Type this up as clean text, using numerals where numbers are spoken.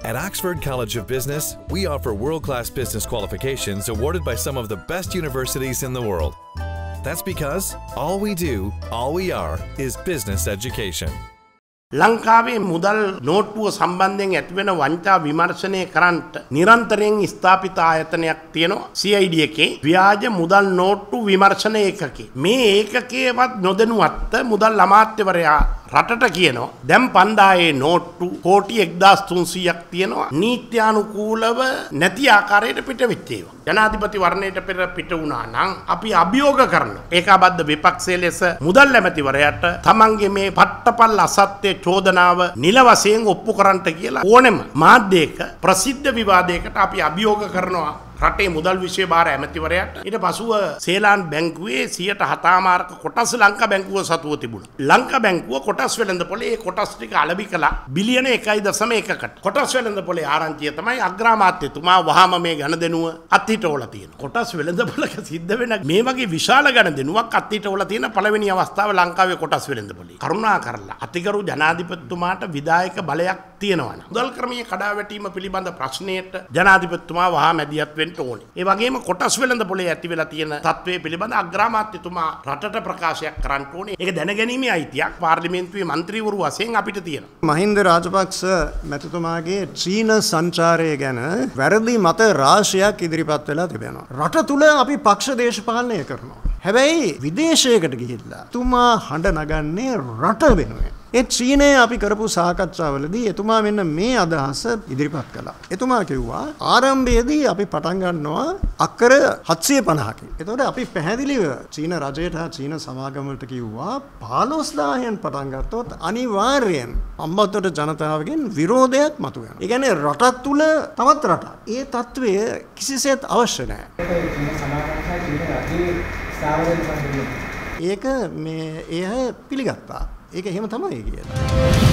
At Oxford College of Business, we offer world-class business qualifications awarded by some of the best universities in the world. That's because all we do, all we are, is business education. ලංකාවේ මුදල් නෝට්ටුව සම්බන්ධයෙන් ඇතිවෙන වංචා විමර්ශනය කරන්නට නිරන්තරයෙන් ස්ථාපිත ආයතනයක් තියෙනවා CID එකේ ව්‍යාජ මුදල් නෝට්ටු විමර්ශන ඒකකේ. මේ ඒකකේවත් නොදැනුවත්ව මුදල් අමාත්‍යවරයා රටට කියනවා දැන් 5000 නෝට්ටු කෝටි 1300ක් තියෙනවා නීත්‍යානුකූලව නැති ආකාරයට පිට වෙච්ච ඒවා. ජනාධිපති වර්ණයට පෙර පිට වුණා නම් අපි අභියෝග කරනවා. ඒකාබද්ධ විපක්ෂයේ ලෙස මුදල් ඇමතිවරයාට තමන්ගේ මේ පට්ටපල් අසත්‍ය චෝදනාව නිල වශයෙන් ඔප්පු කරන්නට කියලා ඕනෙම මාධ්‍යයක ප්‍රසිද්ධ විවාදයකට අපි අභියෝග කරනවා රටේ මුදල් විෂය භාර ඇමතිවරයාට. ඊට පසුව සේලාන් බැංකුවේ 107මාරක කොටස් ලංකා බැංකුව සතුව තිබුණා. ලංකා බැංකුව කොටස් වෙළඳපොලේ ඒ කොටස් ටික අලබි කළා බිලියන 1.1කට. කොටස් වෙළඳපොලේ ආරංචිය තමයි අග්‍රාමාත්‍යතුමා වහාම මේ ගණදෙනුව අත්හිටවලා තියෙනවා. කොටස් වෙළඳපොලක සිද්ධ වෙන මේ වගේ විශාල ගණදෙනුවක් අත්හිටවලා තියෙන පළවෙනි අවස්ථාව ලංකාවේ කොටස් වෙළඳපොලේ. කරුණා කරලා අතිගරු ජනාධිපතිතුමාට විධායක බලයක් තියෙනවා. මුදල් ක්‍රමයේ කඩාවැටීම පිළිබඳ ප්‍රශ්නයට ජනාධිපතිතුමා වහා මැදිහත් වෙන්න ඕනේ. ඒ වගේම කොටස් වෙළඳපොලේ ඇති වෙලා තියෙන තත්ත්වයේ පිළිබඳ අග්‍රාමාත්‍යතුමා රටට ප්‍රකාශයක් කරන්න ඕනේ. ඒක දැනගැනීමේ අයිතියක් පාර්ලිමේන්තුවේ മന്ത്രിවරු වශයෙන් අපිට තියෙනවා. මහින්ද රාජපක්ෂ මැතිතුමාගේ චීන සංචාරය ගැන වැරදි මත රාශියක් ඉදිරිපත් වෙලා තිබෙනවා. රට තුල අපි පක්ෂ දේශපාලනය කරනවා. හැබැයි විදේශයකට ගිහිල්ලා එතුමා හඬ නගන්නේ රට වෙනුවෙන්. ඒ චීනයේ අපි කරපු සාකච්ඡාවලදී එතුමා මෙන්න මේ අදහස ඉදිරිපත් කළා. එතුමා කිව්වා ආරම්භයේදී අපි පටන් ගන්නවා අක්කර 750කින්. එතකොට අපි පැහැදිලිව චීන රජයට හා චීන සමාගමකට කිව්වා 15000න් පටන් ගත්තොත් අනිවාර්යෙන් අම්බතොට ජනතාවගෙන් විරෝධයක් මතුවෙනවා. ඒ කියන්නේ රටක් තුල තවත් රටක්. ඒ తත්වය කිසිසේත් අවශ්‍ය නැහැ. ඒක මේ එය පිළිගත්තා. ඒක එහෙම තමයි කියලා.